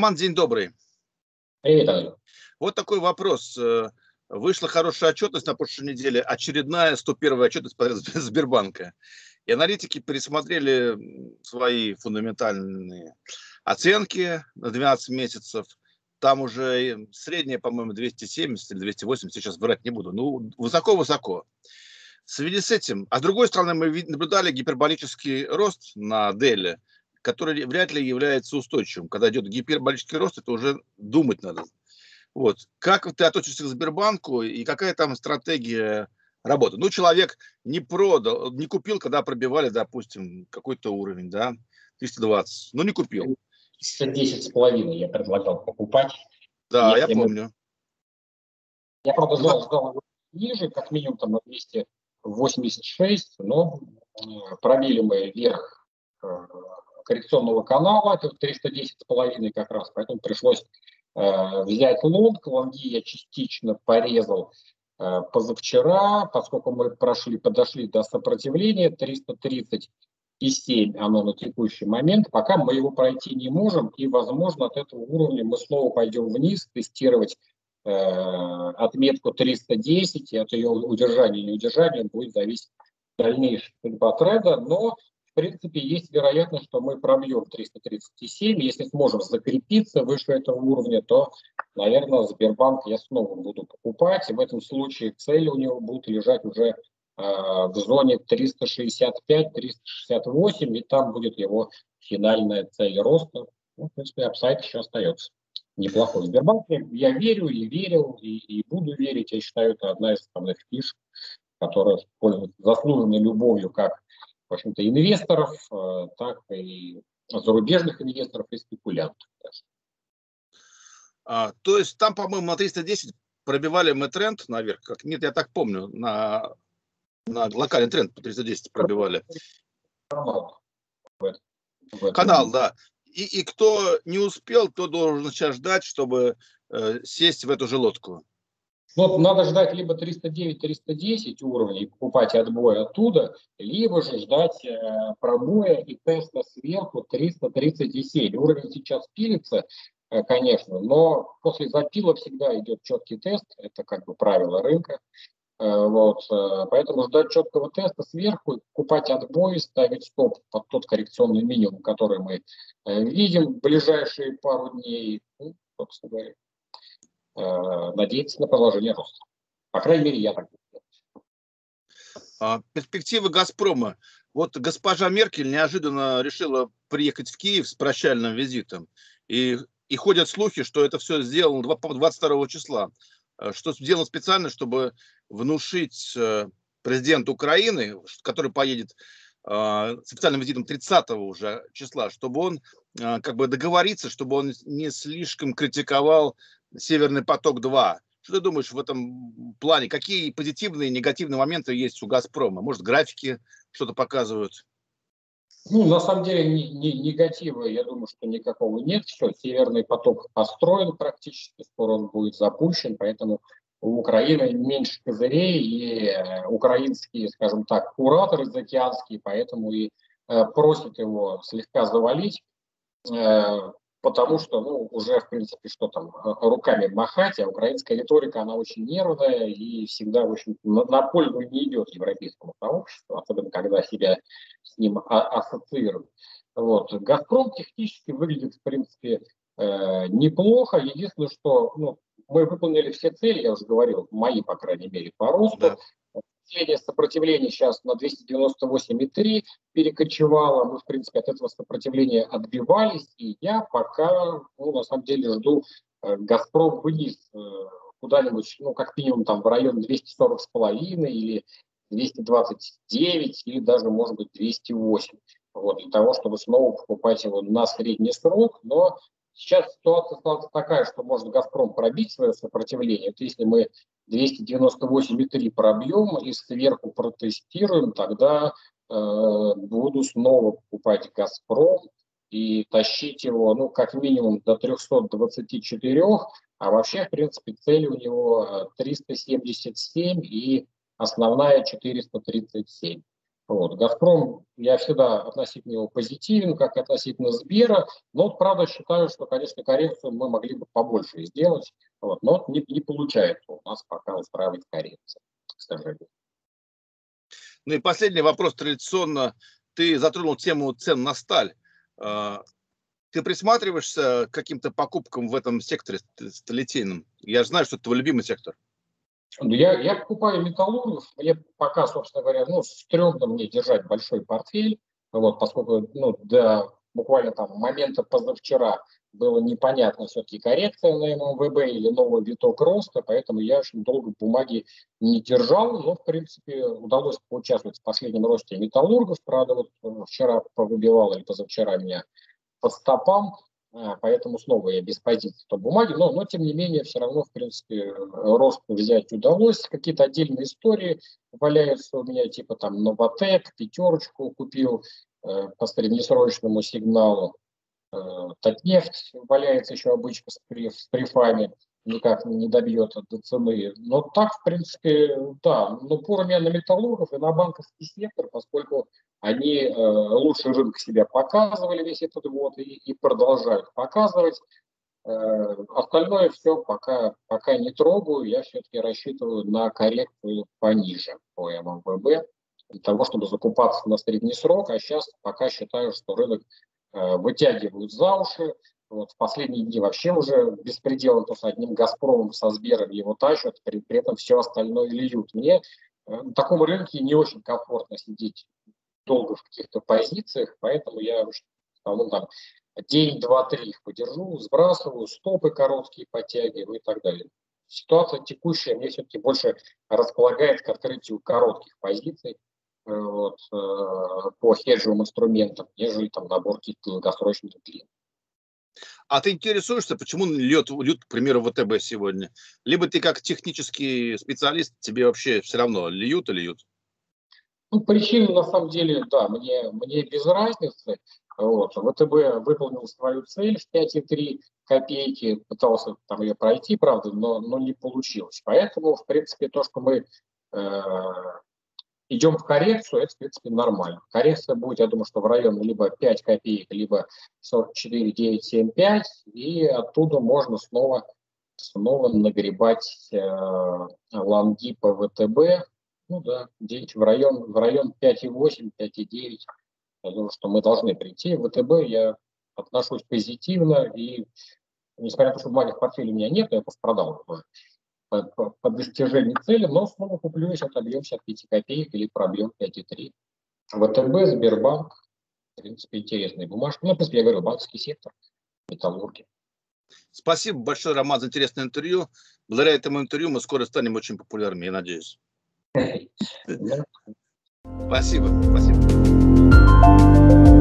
Роман, день добрый. Привет, Андрей. Вот такой вопрос. Вышла хорошая отчетность на прошлой неделе, очередная 101-я отчетность подряд Сбербанка. И аналитики пересмотрели свои фундаментальные оценки на 12 месяцев. Там уже средняя, по-моему, 270 или 280, сейчас врать не буду. Ну, высоко-высоко. В связи с этим, а с другой стороны, мы наблюдали гиперболический рост на Деле, который вряд ли является устойчивым. Когда идет гиперболический рост, это уже думать надо. Вот. Как ты относишься к Сбербанку и какая там стратегия работы? Ну, человек не продал, не купил, когда пробивали, допустим, какой-то уровень, да, 320, но не купил. 110,5 я предлагал покупать. Да, я помню. Я, правда, ждал ниже, как минимум там на 286, но пробили мы вверх коррекционного канала, это 310,5 как раз, поэтому пришлось взять лонг. Лонги я частично порезал позавчера, поскольку мы подошли до сопротивления 330,7, оно на текущий момент, пока мы его пройти не можем, и, возможно, от этого уровня мы снова пойдем вниз, тестировать отметку 310, и от ее удержания и неудержания будет зависеть дальнейшая судьба тренда, но в принципе есть вероятность, что мы пробьем 337, если сможем закрепиться выше этого уровня, то, наверное, Сбербанк я снова буду покупать, и в этом случае цели у него будут лежать уже в зоне 365-368, и там будет его финальная цель роста. Ну, в принципе, апсайд еще остается. Неплохой Сбербанк. Я верю и верил, и буду верить. Я считаю, это одна из основных фишек, которая пользуется заслуженной любовью как, в общем-то, инвесторов, так и зарубежных инвесторов и спекулянтов. То есть там, по-моему, на 310 пробивали мы тренд наверх. Нет, я так помню, на локальный тренд по 310 пробивали. Канал, да. И кто не успел, то должен сейчас ждать, чтобы сесть в эту же лодку. Вот надо ждать либо 309-310 уровней, покупать отбой оттуда, либо же ждать пробоя и теста сверху 337. Уровень сейчас пилится, конечно, но после запила всегда идет четкий тест, это как бы правило рынка. Вот, поэтому ждать четкого теста сверху, покупать отбой, ставить стоп под тот коррекционный минимум, который мы видим в ближайшие пару дней, ну, собственно говоря, надеяться на продолжение роста. По крайней мере, я так думаю. Перспективы «Газпрома». Вот госпожа Меркель неожиданно решила приехать в Киев с прощальным визитом. И ходят слухи, что это все сделано 22 числа. Что сделано специально, чтобы внушить президенту Украины, который поедет с официальным визитом 30 уже числа, чтобы он как бы договориться, чтобы он не слишком критиковал «Северный поток-2». Что ты думаешь в этом плане? Какие позитивные и негативные моменты есть у «Газпрома»? Может, графики что-то показывают? Ну, на самом деле, негатива, я думаю, что никакого нет. Все, Северный поток построен практически, скоро он будет запущен, поэтому у Украины меньше козырей, и украинские, скажем так, кураторы заокеанские, поэтому и просят его слегка завалить, потому что, ну, уже, в принципе, что там, руками махать, а украинская риторика, она очень нервная и всегда, в общем, на пользу не идет европейскому сообществу, особенно когда себя с ним ассоциируют. Вот. «Газпром» технически выглядит, в принципе, неплохо. Единственное, что мы выполнили все цели, я уже говорил, мои, по крайней мере, по росту. Да. Сопротивление сейчас на 298,3 перекочевало. Мы, в принципе, от этого сопротивления отбивались. И я пока, на самом деле, жду «Газпром» вниз куда-нибудь, как минимум, там в район 240,5 или 229, или даже, может быть, 208. Вот, для того, чтобы снова покупать его на средний срок. Но сейчас ситуация стала такая, что может «Газпром» пробить свое сопротивление. Вот если мы 298,3 пробьем и сверху протестируем, тогда буду снова покупать «Газпром» и тащить его, как минимум до 324, а вообще, в принципе, цель у него 377 и основная 437. Вот. «Газпром», я всегда относительно его позитивен, как и относительно Сбера, но, вот, правда, считаю, что, конечно, коррекцию мы могли бы побольше сделать, вот, но вот не получается у нас пока устраивать коррекцию, к сожалению. Ну и последний вопрос традиционно. Ты затронул тему цен на сталь. Ты присматриваешься к каким-то покупкам в этом секторе сталелитейном? Я же знаю, что это твой любимый сектор. Я покупаю металлургов, мне пока, собственно говоря, ну, стрёмно мне держать большой портфель, вот, поскольку, ну, до буквально там момента позавчера было непонятно, все-таки коррекция на ММВБ или новый виток роста, поэтому я очень долго бумаги не держал, но, в принципе, удалось поучаствовать в последнем росте металлургов, правда, вот вчера повыбивал или позавчера меня по стопам, поэтому снова я без позиции по бумаге, но тем не менее все равно, в принципе, рост взять удалось. Какие-то отдельные истории валяются у меня, типа там Новотек, пятерочку купил по среднесрочному сигналу. Татнефть валяется еще обычно с прифами, никак не добьет до цены. Но так, в принципе, да. Но упор у меня на металлургов и на банковский сектор, поскольку они лучше рынка себя показывали весь этот год и продолжают показывать. Остальное все пока не трогаю. Я все-таки рассчитываю на коррекцию пониже по ММВБ для того, чтобы закупаться на средний срок. А сейчас пока считаю, что рынок вытягивают за уши. Вот в последние дни вообще уже беспределом, то с одним «Газпромом», со Сбером его тащат, при этом все остальное льют. Мне на таком рынке не очень комфортно сидеть долго в каких-то позициях, поэтому я там день, два, три их подержу, сбрасываю, стопы короткие подтягиваю и так далее. Ситуация текущая мне все-таки больше располагает к открытию коротких позиций вот, по хеджевым инструментам, нежели там набор каких-то долгосрочных длин. А ты интересуешься, почему льют, к примеру, ВТБ сегодня? Либо ты как технический специалист, тебе вообще все равно, льют и льют? Ну, причины, на самом деле, да, мне без разницы. Вот. ВТБ выполнил свою цель в 5,3 копейки, пытался там ее пройти, правда, но не получилось. Поэтому, в принципе, то, что мы идем в коррекцию, это, в принципе, нормально. Коррекция будет, я думаю, что в районе либо 5 копеек, либо 44,975, и оттуда можно снова нагребать лонги по ВТБ. Ну да, в район 5,8, 5,9. Я думаю, что мы должны прийти. В ВТБ я отношусь позитивно, и несмотря на то, что бумаги в портфеле у меня нет, я просто продал по достижении цели, но снова куплю, если отобьемся от 5 копеек или пробьем 5,3. ВТБ, Сбербанк, в принципе, интересные бумажки. Ну, в принципе, я говорю, банковский сектор, металлурги. Спасибо большое, Роман, за интересное интервью. Благодаря этому интервью мы скоро станем очень популярными, я надеюсь. Спасибо.